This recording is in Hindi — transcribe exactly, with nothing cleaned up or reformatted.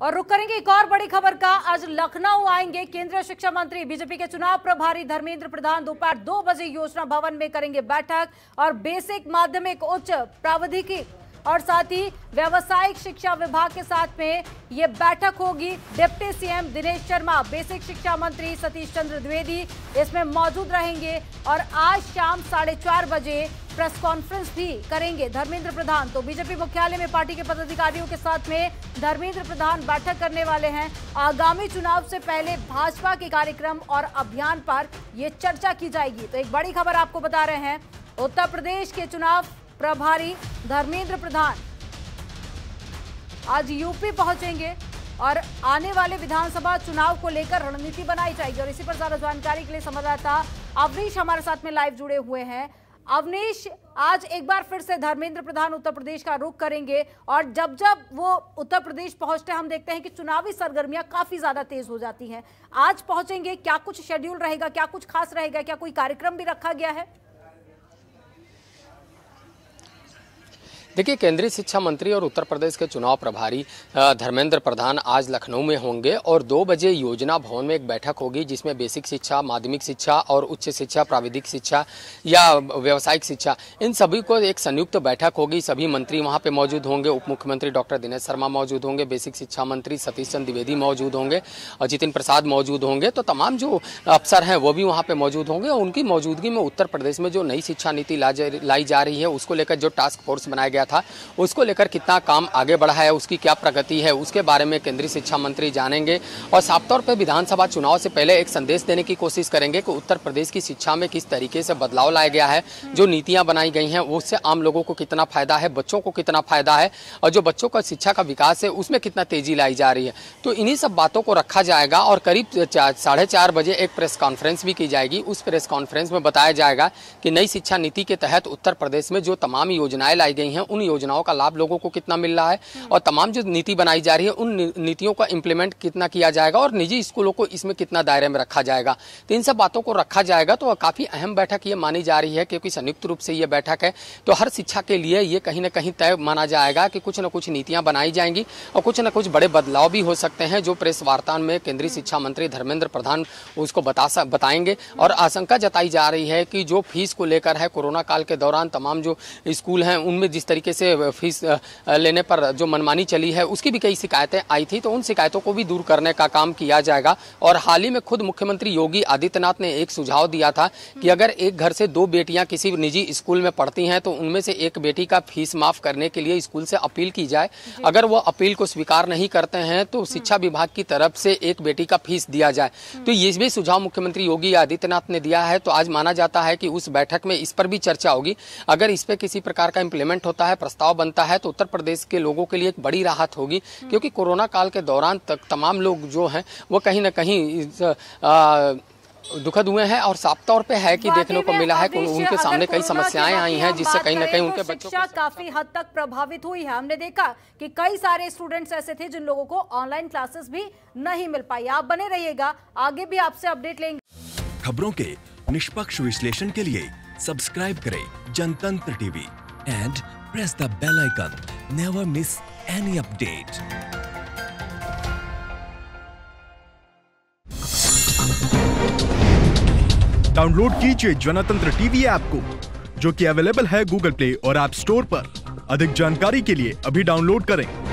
और रुक करेंगे एक और बड़ी खबर का। आज लखनऊ आएंगे केंद्रीय शिक्षा मंत्री। बीजेपी के चुनाव प्रभारी धर्मेंद्र प्रधान दोपहर दो बजे योजना भवन में करेंगे बैठक और बेसिक, माध्यमिक, उच्च, प्राविधिकी और साथ ही व्यावसायिक शिक्षा विभाग के साथ में ये बैठक होगी। Deputy CM Dinesh Sharma, basic शिक्षा मंत्री सतीश चंद्र द्विवेदी इसमें मौजूद रहेंगे और आज शाम साढ़े चार बजे प्रेस कॉन्फ्रेंस भी करेंगे धर्मेंद्र प्रधान। तो बीजेपी मुख्यालय में पार्टी के पदाधिकारियों के साथ में धर्मेंद्र प्रधान बैठक करने वाले हैं। आगामी चुनाव से पहले भाजपा के कार्यक्रम और अभियान पर ये चर्चा की जाएगी। तो एक बड़ी खबर आपको बता रहे हैं, उत्तर प्रदेश के चुनाव प्रभारी धर्मेंद्र प्रधान आज यूपी पहुंचेंगे और आने वाले विधानसभा चुनाव को लेकर रणनीति बनाई जाएगी। और इसी पर ज्यादा जानकारी के लिए संवाददाता अवनीश हमारे साथ में लाइव जुड़े हुए हैं। अवनीश, आज एक बार फिर से धर्मेंद्र प्रधान उत्तर प्रदेश का रुख करेंगे और जब जब वो उत्तर प्रदेश पहुंचते हैं हम देखते हैं कि चुनावी सरगर्मियां काफी ज्यादा तेज हो जाती हैं। आज पहुंचेंगे, क्या कुछ शेड्यूल रहेगा, क्या कुछ खास रहेगा, क्या कोई कार्यक्रम भी रखा गया है? देखिए, केंद्रीय शिक्षा मंत्री और उत्तर प्रदेश के चुनाव प्रभारी धर्मेंद्र प्रधान आज लखनऊ में होंगे और दो बजे योजना भवन में एक बैठक होगी जिसमें बेसिक शिक्षा, माध्यमिक शिक्षा और उच्च शिक्षा, प्राविधिक शिक्षा या व्यावसायिक शिक्षा, इन सभी को एक संयुक्त बैठक होगी। सभी मंत्री वहां पे मौजूद होंगे। उप मुख्यमंत्री डॉक्टर दिनेश शर्मा मौजूद होंगे, बेसिक शिक्षा मंत्री सतीश चंद्र द्विवेदी मौजूद होंगे और जितिन प्रसाद मौजूद होंगे। तो तमाम जो अफसर हैं वो भी वहाँ पे मौजूद होंगे और उनकी मौजूदगी में उत्तर प्रदेश में जो नई शिक्षा नीति लाई जा रही है उसको लेकर जो टास्क फोर्स बनाया गया था उसको लेकर कितना काम आगे बढ़ा है, उसकी क्या प्रगति है, उसके बारे में केंद्रीय शिक्षा मंत्री जानेंगे और साफ तौर पर विधानसभा चुनाव से पहले एक संदेश देने की कोशिश करेंगे कि उत्तर प्रदेश की शिक्षा में किस तरीके से बदलाव लाया गया है, जो नीतियां बनाई गई हैं उससे आम लोगों को कितना फायदा है, बच्चों को कितना फायदा है और जो बच्चों का शिक्षा का विकास है उसमें कितना तेजी लाई जा रही है। तो इन्हीं सब बातों को रखा जाएगा और करीब साढ़े चार बजे एक प्रेस कॉन्फ्रेंस भी की जाएगी। उस प्रेस कॉन्फ्रेंस में बताया जाएगा कि नई शिक्षा नीति के तहत उत्तर प्रदेश में जो तमाम योजनाएं लाई गई हैं उन योजनाओं का लाभ लोगों को कितना मिल रहा है और तमाम जो नीति बनाई जा रही है उन नीतियों का इंप्लीमेंट कितना किया जाएगा और निजी स्कूलों को इसमें कितना दायरे में रखा जाएगा। तो इन सब बातों को रखा जाएगा। तो काफी अहम बैठक ये मानी जा रही है क्योंकि संयुक्त रूप से ये बैठक है तो हर शिक्षा के लिए ये कहीं ना कहीं तय माना जाएगा कि कुछ न कुछ नीतियां बनाई जाएंगी और कुछ न कुछ बड़े बदलाव भी हो सकते हैं जो प्रेस वार्ता में केंद्रीय शिक्षा मंत्री धर्मेंद्र प्रधान उसको बता बताएंगे। और आशंका जताई जा रही है कि जो फीस को लेकर है, कोरोना काल के दौरान तमाम जो स्कूल हैं उनमें जिस तरीके से फीस लेने पर जो मनमानी चली है उसकी भी कई शिकायतें आई थी, तो उन शिकायतों को भी दूर करने का काम किया जाएगा। और हाल ही में खुद मुख्यमंत्री योगी आदित्यनाथ ने एक सुझाव दिया था कि अगर एक घर से दो बेटियां किसी निजी स्कूल में पढ़ती हैं तो उनमें से एक बेटी का फीस माफ करने के लिए स्कूल से अपील की जाए। अगर वो अपील को स्वीकार नहीं करते हैं तो शिक्षा विभाग की तरफ से एक बेटी का फीस दिया जाए। तो ये भी सुझाव मुख्यमंत्री योगी आदित्यनाथ ने दिया है। तो आज माना जाता है कि उस बैठक में इस पर भी चर्चा होगी। अगर इस पर किसी प्रकार का इंप्लीमेंट होता है, प्रस्ताव बनता है तो उत्तर प्रदेश के लोगों के लिए एक बड़ी राहत होगी क्योंकि कोरोना काल के दौरान तक तमाम लोग जो हैं वो कहीं ना कहीं दुखद हुए हैं और साफ तौर पे है कि देखने को मिला है कि उनके सामने कई समस्याएं आई हैं जिससे कहीं ना कहीं उनके बच्चों की शिक्षा काफी हद तक प्रभावित हुई है। हमने देखा कि कई सारे स्टूडेंट्स ऐसे थे जिन लोगों को ऑनलाइन क्लासेस भी नहीं मिल पाई। आप बने रहिएगा, आगे भी आपसे अपडेट लेंगे। खबरों के निष्पक्ष विश्लेषण के लिए सब्सक्राइब करें Jantantra TV and press the bell icon. Never miss any update. Download कीजिए जनतंत्र टीवी ऐप को जो कि अवेलेबल है गूगल प्ले और ऐप स्टोर पर। अधिक जानकारी के लिए अभी डाउनलोड करें।